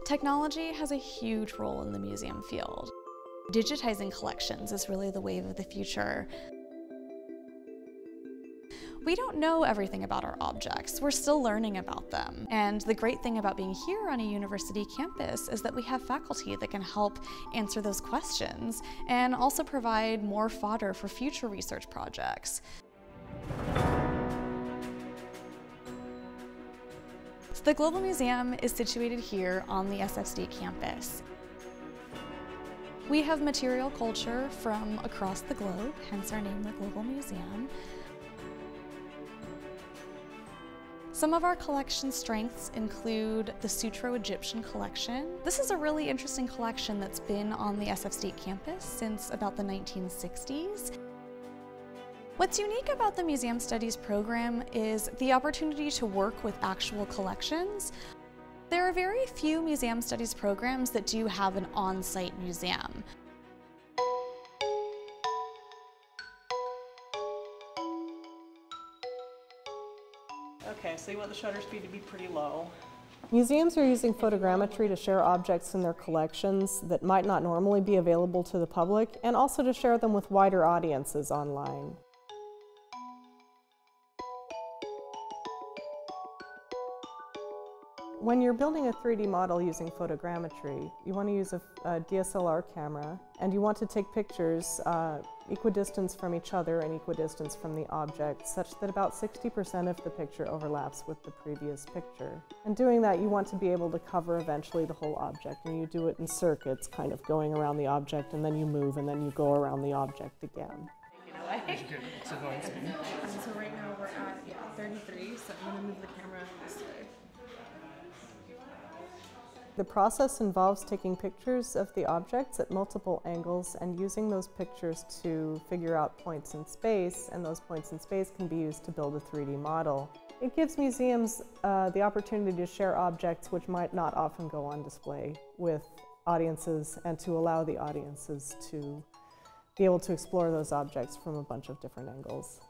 Technology has a huge role in the museum field. Digitizing collections is really the wave of the future. We don't know everything about our objects. We're still learning about them. And the great thing about being here on a university campus is that we have faculty that can help answer those questions and also provide more fodder for future research projects. So the Global Museum is situated here on the SFSD campus. We have material culture from across the globe, hence our name, the Global Museum. Some of our collection strengths include the Sutro Egyptian collection. This is a really interesting collection that's been on the SFSD campus since about the 1960s. What's unique about the Museum Studies program is the opportunity to work with actual collections. There are very few Museum Studies programs that do have an on-site museum. Okay, so you want the shutter speed to be pretty low. Museums are using photogrammetry to share objects in their collections that might not normally be available to the public, and also to share them with wider audiences online. When you're building a 3D model using photogrammetry, you want to use a DSLR camera, and you want to take pictures equidistant from each other and equidistant from the object, such that about 60% of the picture overlaps with the previous picture. And doing that, you want to be able to cover eventually the whole object, and you do it in circuits, kind of going around the object, and then you move, and then you go around the object again. So right now we're at 33, so I'm going to move the camera this way. The process involves taking pictures of the objects at multiple angles and using those pictures to figure out points in space, and those points in space can be used to build a 3D model. It gives museums the opportunity to share objects which might not often go on display with audiences, and to allow the audiences to be able to explore those objects from a bunch of different angles.